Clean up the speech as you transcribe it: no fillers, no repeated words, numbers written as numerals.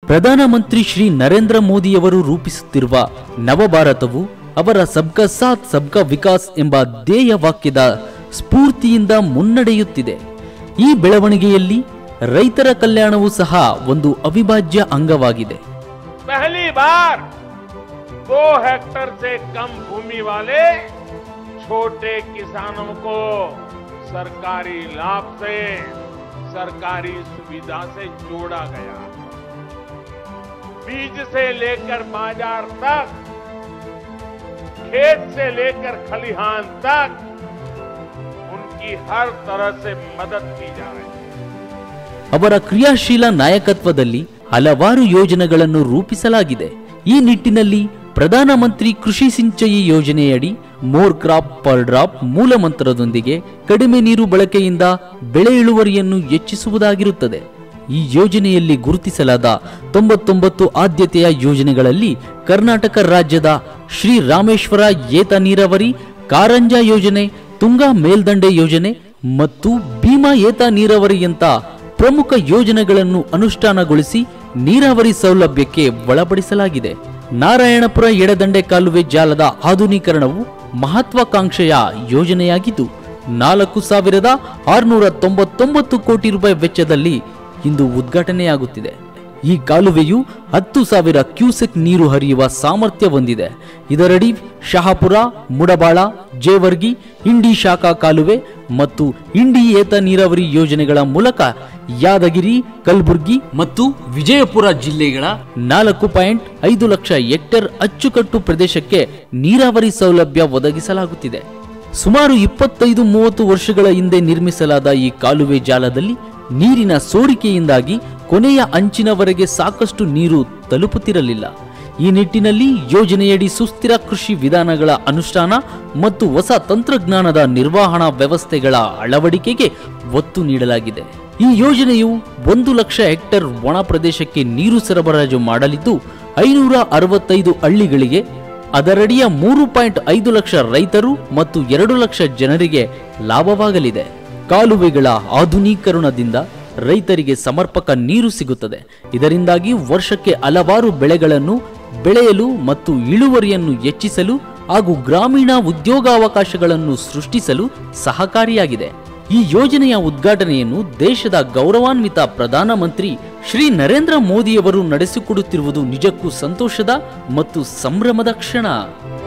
ಪ್ರಧಾನಮಂತ್ರಿ ಶ್ರೀ ನರೇಂದ್ರ ಮೋದಿಯವರು ರೂಪಿಸುತ್ತಿರುವ ನವಭಾರತವು ಅವರ ಸಬ್ಕಾ ಸಾಥ್ ಸಬ್ಕಾ ವಿಕಾಸ್ ಎಂಬ ಧ್ಯೇಯ ವಾಕ್ಯದ ಸ್ಫೂರ್ತಿಯಿಂದ ಮುನ್ನಡೆಯುತ್ತಿದೆ। ಈ ಬೆಳವಣಿಗೆಯಲ್ಲಿ ರೈತರ ಕಲ್ಯಾಣವೂ ಸಹ ಒಂದು ಅವಿಭಾಜ್ಯ ಅಂಗವಾಗಿದೆ। पहली बार 2 हेक्टेयर से कम भूमि वाले छोटे किसानों को सरकारी लाभ से, सरकारी सुविधा से जोड़ा गया। बीज से लेकर बाजार तक, खेत से लेकर खलिहान तक उनकी हर तरह से मदद की जा रही है। ಅವರ ಕ್ರಿಯಾಶೀಲ ನಾಯಕತ್ವದಲ್ಲಿ ಹಲವಾರು ಯೋಜನೆಗಳನ್ನು ರೂಪಿಸಲಾಗಿದೆ। ಈ ನಿಟ್ಟಿನಲ್ಲಿ ಪ್ರಧಾನಮಂತ್ರಿ ಕೃಷಿ ಸಿಂಚಯಿ ಯೋಜನೆಯಡಿ ಮೋರ್ ಕ್ರಾಪ್ ಪರ್ ಡ್ರಾಪ್ ಮೂಲಮಂತ್ರದೊಂದಿಗೆ ಕಡಿಮೆ ನೀರು ಬಳಕೆಯಿಂದ ಬೆಳೆ ಇಳುವರಿಯನ್ನು ಹೆಚ್ಚಿಸುವುದಾಗಿರುತ್ತದೆ। ಈ ಯೋಜನೆಯಲ್ಲಿ ಗುರುತಿಸಲಾದ 99 ಆದ್ಯತೆಯ ಯೋಜನೆಗಳಲ್ಲಿ ಕರ್ನಾಟಕ ರಾಜ್ಯದ ಶ್ರೀ ರಾಮೇಶ್ವರ ಏತ ನೀರಾವರಿ, ಕಾರಂಜ ಯೋಜನೆ, ತುಂಗಾ ಮೇಲ್ದಂಡೆ ಯೋಜನೆ ಮತ್ತು ಭೀಮಾ ಏತ ನೀರಾವರಿಯಂತ ಪ್ರಮುಖ ಯೋಜನೆಗಳನ್ನು ಅನುಷ್ಠಾನಗೊಳಿಸಿ ನೀರಾವರಿ ಸೌಲಭ್ಯಕ್ಕೆ ಒಳಪಡಿಸಲಾಗಿದೆ। ನಾರಾಯಣಪುರ ಎಡದಂಡೆ ಕಾಲುವೆ ಜಾಲದ ಆಧುನೀಕರಣವು ಮಹತ್ವಾಕಾಂಕ್ಷೆಯ ಯೋಜನೆಯಾಗಿದ್ದು 4,699 ಕೋಟಿ ರೂಪಾಯಿ ವೆಚ್ಚದಲ್ಲಿ ಇಂದು ಉದ್ಘಾಟನೆಯಾಗುತ್ತಿದೆ। ಈ ಕಾಲುವೆಯು 10,000 ಕ್ಯೂಸೆಕ್ ನೀರು ಹರಿಯುವ ಸಾಮರ್ಥ್ಯ ಹೊಂದಿದೆ। ಇದರಡಿ ಶಹಾಪುರ, ಮುಡಬಾಳ, ಜೇವರ್ಗಿ, ಇಂಡಿ ಶಾಖಾ ಕಾಲುವೆ ಮತ್ತು ಇಂಡಿ ಏತ ನೀರಾವರಿ ಯೋಜನೆಗಳ ಮೂಲಕ ಯಾದಗಿರಿ, ಕಲಬುರಗಿ ಮತ್ತು ವಿಜಯಪುರ ಜಿಲ್ಲೆಗಳ 4.5 ಲಕ್ಷ ಹೆಕ್ಟೇರ್ ಅಚ್ಚುಕಟ್ಟು ಪ್ರದೇಶಕ್ಕೆ ನೀರಾವರಿ ಸೌಲಭ್ಯ ಒದಗಿಸಲಾಗುತ್ತಿದೆ। ಸುಮಾರು 25-30 ವರ್ಷಗಳ ಹಿಂದೆ ನಿರ್ಮಿಸಲಾದ ಈ ಕಾಲುವೆ ಜಾಲದಲ್ಲಿ ನೀರಿನ ಸೋರಿಕೆಯಿಂದಾಗಿ ಕೊನೆಯ ಅಂಚಿನವರೆಗೆ ಸಾಕಷ್ಟು ನೀರು ತಲುಪುತ್ತಿರಲಿಲ್ಲ। ಈ ನಿಟ್ಟಿನಲ್ಲಿ ಯೋಜನೆಯಡಿ ಸುಸ್ಥಿರ ಕೃಷಿ ವಿಧಾನಗಳ ಅನುಷ್ಠಾನ ಮತ್ತು ಹೊಸ ತಂತ್ರಜ್ಞಾನದ ನಿರ್ವಹಣಾ ವ್ಯವಸ್ಥೆಗಳ ಅಳವಡಿಕೆಗೆ ಒತ್ತು ನೀಡಲಾಗಿದೆ। ಈ ಯೋಜನೆಯು 1 ಲಕ್ಷ ಹೆಕ್ಟೇರ್ ಒಣ ಪ್ರದೇಶಕ್ಕೆ ನೀರು ಸರಬರಾಜು ಮಾಡಲಿದ್ದು 565 ಹಳ್ಳಿಗಳಿಗೆ ಅದರಡಿಯ 3.5 ಲಕ್ಷ ರೈತರು ಮತ್ತು 2 ಲಕ್ಷ ಜನರಿಗೆ ಲಾಭವಾಗಲಿದೆ। ಕಾಲುವೆಗಳ ಆಧುನೀಕರಣದಿಂದ ರೈತರಿಗೆ ಸಮರ್ಪಕ ನೀರು ಸಿಗುತ್ತದೆ। ಇದರಿಂದಾಗಿ ವರ್ಷಕ್ಕೆ ಹಲವಾರು ಬೆಳೆಗಳನ್ನು ಬೆಳೆಯಲು ಮತ್ತು ಇಳುವರಿಯನ್ನು ಹೆಚ್ಚಿಸಲು ಹಾಗೂ ಗ್ರಾಮೀಣ ಉದ್ಯೋಗಾವಕಾಶಗಳನ್ನು ಸೃಷ್ಟಿಸಲು ಸಹಕಾರಿಯಾಗಿದೆ। ಈ ಯೋಜನೆಯ ಉದ್ಘಾಟನೆಯನ್ನು ದೇಶದ ಗೌರವಾನ್ವಿತ ಪ್ರಧಾನಮಂತ್ರಿ ಶ್ರೀ ನರೇಂದ್ರ ಮೋದಿಯವರು ನಡೆಸಿಕೊಡುತ್ತಿರುವುದು ನಿಜಕ್ಕೂ ಸಂತೋಷದ ಮತ್ತು ಸಂಭ್ರಮದ ಕ್ಷಣ।